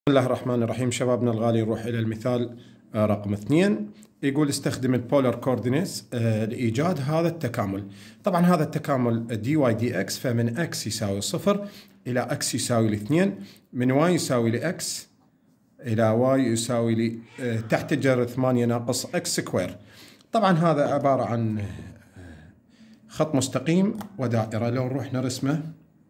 بسم الله الرحمن الرحيم. شبابنا الغالي، نروح إلى المثال رقم 2. يقول استخدم البولار كوردينيتس لإيجاد هذا التكامل. طبعا هذا التكامل دي واي دي اكس، فمن اكس يساوي 0 إلى اكس يساوي 2، من واي يساوي لإكس إلى واي يساوي تحت الجذر 8 ناقص اكس سكوير. طبعا هذا عبارة عن خط مستقيم ودائرة. لو نروح نرسمه،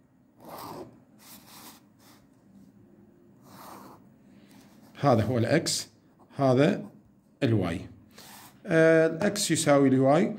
هذا هو الأكس، هذا الواي. الأكس يساوي لواي،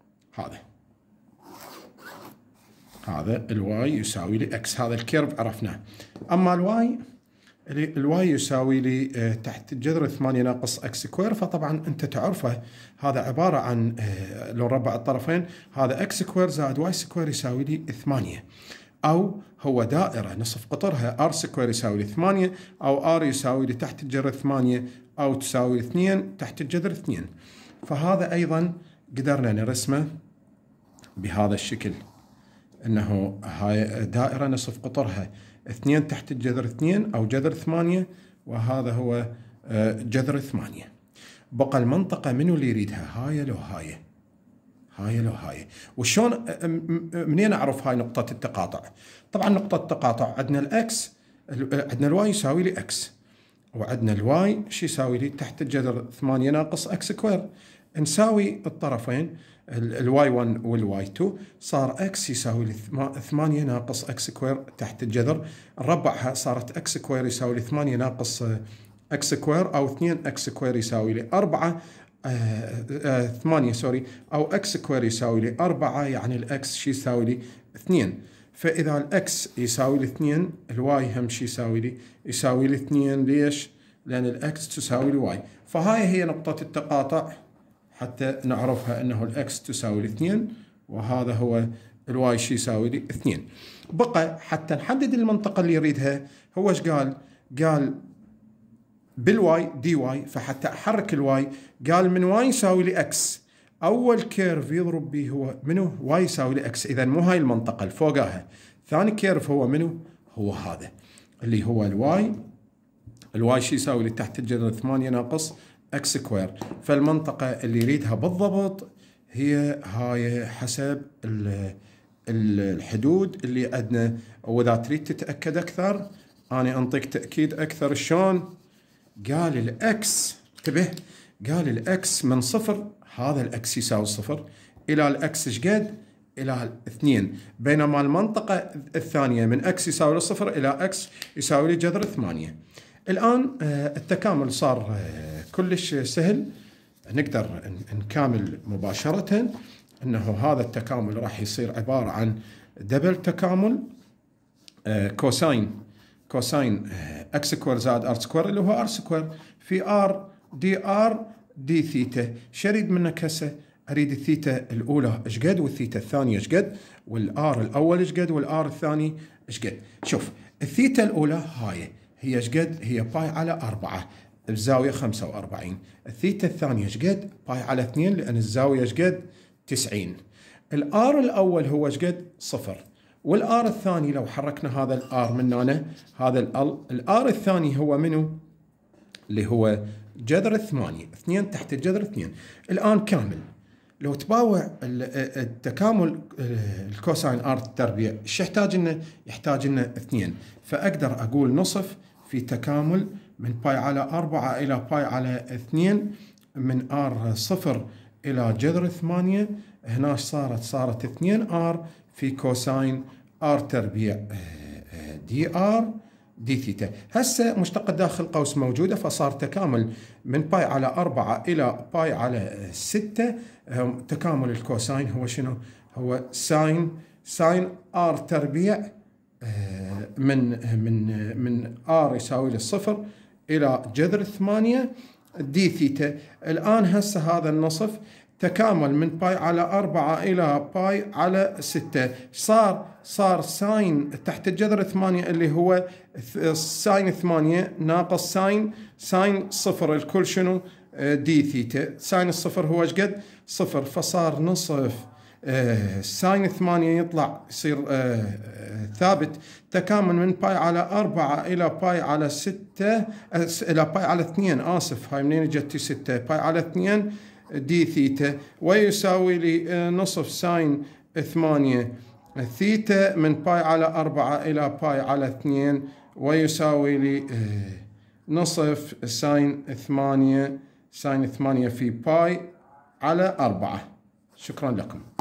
هذا الواي يساوي لأكس، هذا الكيرف عرفناه. أما الواي يساوي لي تحت الجذر 8 ناقص اكس سكوير، فطبعا أنت تعرفه هذا عبارة عن لو نربع الطرفين، هذا اكس سكوير زائد واي سكوير يساوي لي 8، أو هو دائرة نصف قطرها ار سكوير يساوي لي 8، أو ار يساوي لي تحت الجذر 8 أو تساوي 2 تحت الجذر 2. فهذا أيضا قدرنا نرسمه بهذا الشكل، أنه هاي دائرة نصف قطرها 2 تحت الجذر 2 أو جذر 8، وهذا هو جذر 8. بقى المنطقة منو اللي يريدها، هاي لو هاي، هاي لو هاي. وشون منين أعرف هاي نقطة التقاطع؟ طبعا نقطة التقاطع عندنا الأكس، عندنا الواي يساوي لي أكس، وعندنا الواي شو يساوي لي تحت الجذر 8 ناقص اكس سكوير. نساوي الطرفين، الواي 1 والواي 2، صار اكس يساوي لي 8 ناقص اكس سكوير تحت الجذر، نربعها صارت اكس سكوير يساوي لي 8 ناقص اكس سكوير، او 2 اكس سكوير يساوي لي 4 8 سوري، او اكس سكوير يساوي لي 4، يعني الاكس شي يساوي لي 2. فاذا الاكس يساوي لي 2، الواي هم شي يساوي لي 2. ليش؟ لان الاكس تساوي لي واي. فهاي هي نقطة التقاطع حتى نعرفها انه الاكس تساوي لي 2، وهذا هو الواي شي يساوي لي 2. بقى حتى نحدد المنطقة اللي يريدها، هو ايش قال؟ قال بالواي دي واي، فحتى احرك الواي قال من واي يساوي لي اكس، اول كيرف يضرب به هو منو؟ واي يساوي لي اكس. اذا مو هاي المنطقه اللي فوقها، ثاني كيرف هو منو؟ هو هذا اللي هو الواي شي يساوي لي تحت الجذر 8 ناقص اكس سكوير. فالمنطقه اللي يريدها بالضبط هي هاي حسب الحدود اللي عندنا. واذا تريد تتاكد اكثر انا انطيك تاكيد اكثر. شلون؟ قال الأكس، انتبه، قال الأكس من 0، هذا الأكس يساوي 0 إلى الأكس شقد؟ إلى 2، بينما المنطقة الثانية من أكس يساوي 0 إلى أكس يساوي لي جذر 8. الآن التكامل صار كلش سهل، نقدر نكامل مباشرة. أنه هذا التكامل راح يصير عبارة عن دبل تكامل كوساين اكس سكوير زائد ار سكوير، اللي هو ار سكوير في ار دي ثيتا. شريد منك هسه؟ اريد الثيتا الاولى ايش قد، والثيتا الثانيه ايش قد، والار الاول ايش قد، والار الثاني ايش قد. شوف الثيتا الاولى هاي هي ايش قد؟ هي باي على 4 بزاويه 45. الثيتا الثانيه ايش قد؟ باي على 2 لان الزاويه ايش قد؟ 90. الار الاول هو ايش قد؟ 0. والآر الثاني لو حركنا هذا الآر من هنا، هذا الآر الثاني هو منو؟ اللي هو جذر 8، 2 تحت الجذر 2. الآن كامل لو تباوع التكامل الكوساين آر تربيع، ايش يحتاج لنا؟ يحتاج لنا 2. فأقدر أقول نصف في تكامل من باي على 4 إلى باي على 2 من آر 0 إلى جذر 8. هنا صارت 2 آر في كوساين ار تربيع دي ار دي ثيتا. هسه مشتقة داخل قوس موجودة، فصار تكامل من باي على 4 إلى باي على 6. تكامل الكوساين هو شنو؟ هو ساين ار تربيع من ار يساوي لي 0 إلى جذر 8 دي ثيتا. الآن هسه هذا النصف تكامل من باي على 4 إلى باي على 6، صار ساين تحت الجذر 8 اللي هو ساين 8 ناقص ساين 0 الكل شنو؟ دي ثيتا. ساين الصفر هو ايش قد؟ 0. فصار نصف ساين 8 يطلع يصير ثابت تكامل من باي على 4 إلى باي على 6 إلى باي على 2 هاي منين جت 6 باي على 2 دي ثيتا، ويساوي لي نصف ساين 8 ثيتا من باي على 4 إلى باي على 2 ويساوي لي نصف ساين 8 في باي على 4. شكرا لكم.